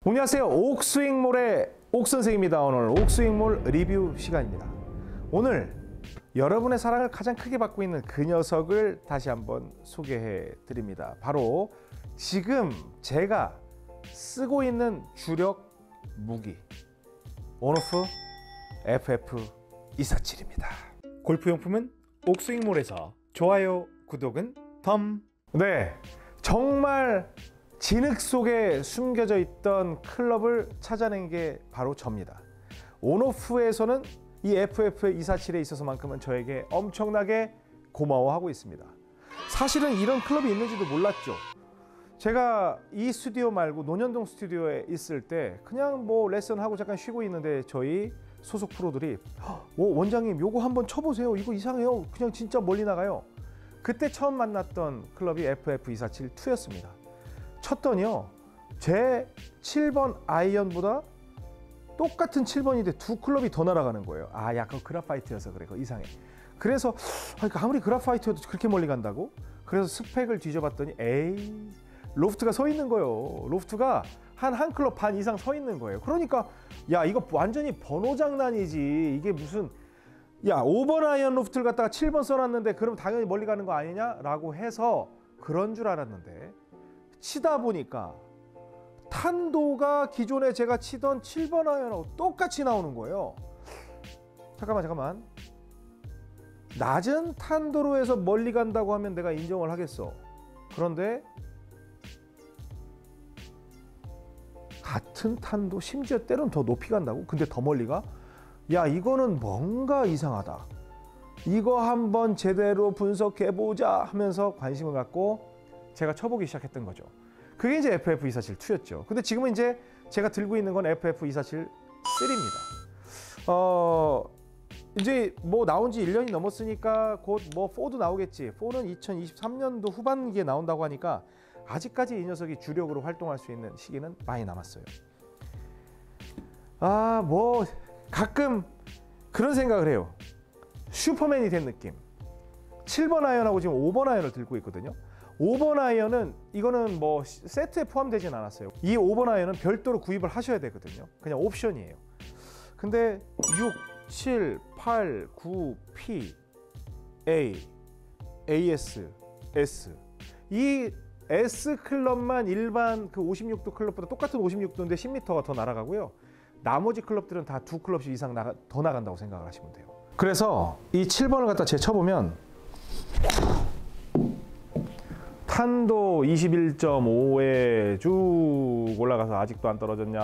안녕하세요. 옥스윙몰의 옥선생입니다. 오늘 옥스윙몰 리뷰 시간입니다. 오늘 여러분의 사랑을 가장 크게 받고 있는 그 녀석을 다시 한번 소개해 드립니다. 바로 지금 제가 쓰고 있는 주력 무기 온오프 FF247입니다. 골프용품은 옥스윙몰에서 좋아요, 구독은 덤. 네, 정말 진흙 속에 숨겨져 있던 클럽을 찾아낸 게 바로 접니다. 온오프에서는 이 FF247에 있어서만큼은 저에게 엄청나게 고마워하고 있습니다. 사실은 이런 클럽이 있는지도 몰랐죠. 제가 이 스튜디오 말고 논현동 스튜디오에 있을 때 그냥 뭐 레슨하고 잠깐 쉬고 있는데 저희 소속 프로들이 원장님 요거 한번 쳐보세요. 이거 이상해요. 그냥 진짜 멀리 나가요. 그때 처음 만났던 클럽이 FF247-2였습니다. 쳤더니요, 제 7번 아이언보다 똑같은 7번인데 두 클럽이 더 날아가는 거예요. 아, 약간 그라파이트여서 그래. 그거 이상해. 그래서 아무리 그라파이트여도 그렇게 멀리 간다고? 그래서 스펙을 뒤져봤더니 에이, 로프트가 서 있는 거예요. 로프트가 한 클럽 반 이상 서 있는 거예요. 그러니까 야, 이거 완전히 번호 장난이지. 이게 무슨, 야, 5번 아이언 로프트를 갖다가 7번 써놨는데 그럼 당연히 멀리 가는 거 아니냐라고 해서 그런 줄 알았는데, 치다 보니까 탄도가 기존에 제가 치던 7번 아이언하고 똑같이 나오는 거예요. 잠깐만. 낮은 탄도로 해서 멀리 간다고 하면 내가 인정을 하겠어. 그런데 같은 탄도, 심지어 때로는 더 높이 간다고? 근데 더 멀리 가? 야, 이거는 뭔가 이상하다. 이거 한번 제대로 분석해보자 하면서 관심을 갖고 제가 쳐보기 시작했던 거죠. 그게 이제 FF247-2였죠. 근데 지금은 이제 제가 들고 있는 건 FF247-3입니다. 이제 뭐 나온 지 1년이 넘었으니까 곧 뭐 4도 나오겠지. 4는 2023년도 후반기에 나온다고 하니까 아직까지 이 녀석이 주력으로 활동할 수 있는 시기는 많이 남았어요. 뭐 가끔 그런 생각을 해요. 슈퍼맨이 된 느낌. 7번 아이언하고 지금 5번 아이언을 들고 있거든요. 5번 아이언은 이거는 뭐 세트에 포함되진 않았어요. 이 5번 아이언은 별도로 구입을 하셔야 되거든요. 그냥 옵션이에요. 근데 6, 7, 8, 9, P, A, AS, S, 이 S 클럽만 일반 그 56도 클럽보다 똑같은 56도인데 10m가 더 날아가고요. 나머지 클럽들은 다 두 클럽씩 이상 더 나간다고 생각을 하시면 돼요. 그래서 이 7번을 갖다 제 쳐보면 탄도 21.5에 쭉 올라가서 아직도 안 떨어졌냐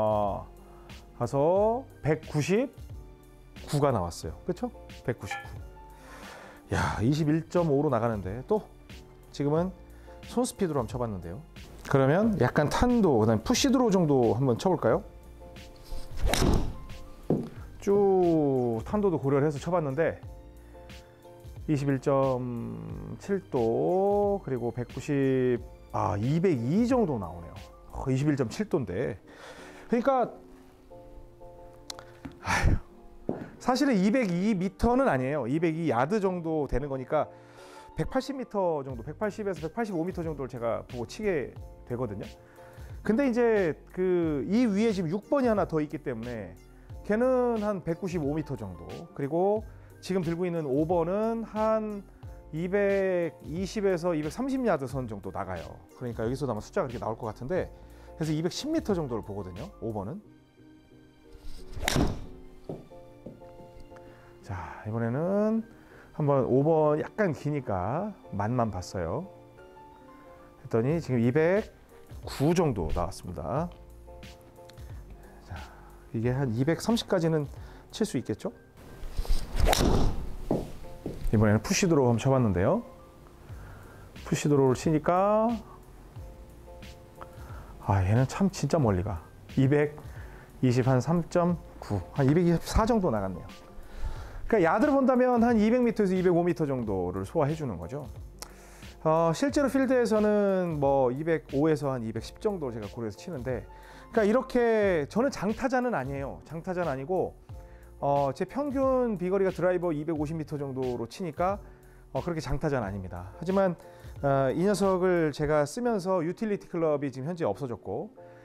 가서 199가 나왔어요. 그렇죠? 199. 야, 21.5로 나가는데 또 지금은 손 스피드로 한번 쳐봤는데요. 그러면 약간 탄도, 그다음에 푸시 드로우 정도 한번 쳐볼까요? 쭉 탄도도 고려를 해서 쳐봤는데 21.7도 그리고 190, 202 정도 나오네요. 21.7도인데 그러니까 사실은 202m는 아니에요. 202 야드 정도 되는 거니까 180m 정도, 180에서 185m 정도를 제가 보고 치게 되거든요. 근데 이제 이 위에 지금 6번이 하나 더 있기 때문에 걔는 한 195m 정도, 그리고 지금 들고 있는 5번은 한 220에서 230야드 선 정도 나가요. 그러니까 여기서도 아마 숫자가 이렇게 나올 것 같은데, 그래서 210m 정도를 보거든요, 5번은. 자, 이번에는 한번 5번 약간 기니까 맛만 봤어요. 했더니 지금 209 정도 나왔습니다. 자, 이게 한 230까지는 칠 수 있겠죠? 이번에는 푸시드로우 한번 쳐봤는데요. 푸시드로우를 치니까 얘는 참 진짜 멀리 가. 220 한 3.9, 한 224 정도 나갔네요. 그러니까 야드를 본다면 한 200m에서 205m 정도를 소화해 주는 거죠. 실제로 필드에서는 뭐 205에서 한 210 정도 제가 고려해서 치는데, 그러니까 이렇게 저는 장타자는 아니에요. 장타자는 아니고 제 평균 비거리가 드라이버 250m 정도로 치니까 그렇게 장타자는 아닙니다. 하지만 이 녀석을 제가 쓰면서 유틸리티 클럽이 지금 현재 없어졌고,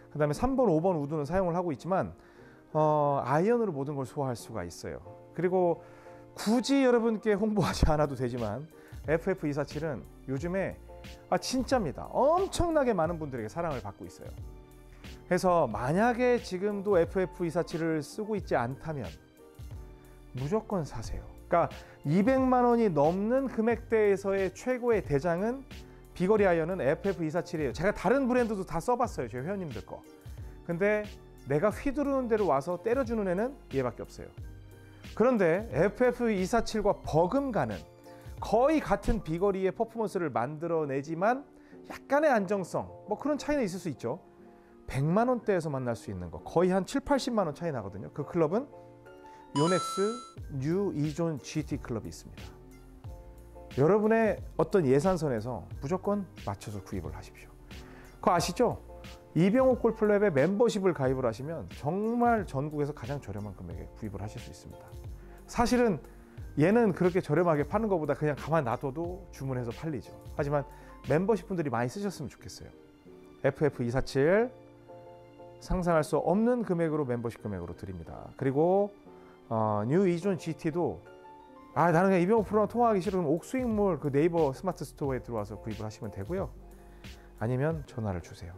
그 다음에 3번, 5번 우드는 사용을 하고 있지만 아이언으로 모든 걸 소화할 수가 있어요. 그리고 굳이 여러분께 홍보하지 않아도 되지만 FF247은 요즘에 진짜입니다. 엄청나게 많은 분들에게 사랑을 받고 있어요. 그래서 만약에 지금도 FF247을 쓰고 있지 않다면 무조건 사세요. 그러니까 200만 원이 넘는 금액대에서의 최고의 대장은 비거리 아이언은 FF247이에요. 제가 다른 브랜드도 다 써봤어요. 제 회원님들 거. 근데 내가 휘두르는 대로 와서 때려주는 애는 얘밖에 없어요. 그런데 FF247과 버금가는 거의 같은 비거리의 퍼포먼스를 만들어내지만 약간의 안정성, 뭐 그런 차이는 있을 수 있죠. 100만 원대에서 만날 수 있는 거 거의 한 7, 80만 원 차이 나거든요. 그 클럽은 요넥스 뉴 이존 GT 클럽이 있습니다. 여러분의 어떤 예산선에서 무조건 맞춰서 구입을 하십시오. 그거 아시죠? 이병옥 골프랩에 멤버십을 가입을 하시면 정말 전국에서 가장 저렴한 금액에 구입을 하실 수 있습니다. 사실은 얘는 그렇게 저렴하게 파는 것보다 그냥 가만 놔둬도 주문해서 팔리죠. 하지만 멤버십 분들이 많이 쓰셨으면 좋겠어요. FF247 상상할 수 없는 금액으로 멤버십 금액으로 드립니다. 그리고 뉴 이존 GT도 나는 그냥 이병옥 프로랑 통화하기 싫으면 옥스윙몰 그 네이버 스마트 스토어에 들어와서 구입을 하시면 되고요. 아니면 전화를 주세요.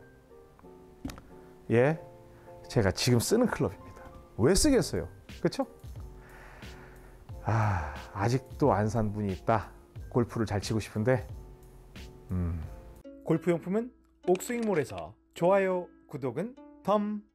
예, 제가 지금 쓰는 클럽입니다. 왜 쓰겠어요? 그렇죠? 아직도 안 산 분이 있다. 골프를 잘 치고 싶은데 골프용품은 옥스윙몰에서 좋아요, 구독은 덤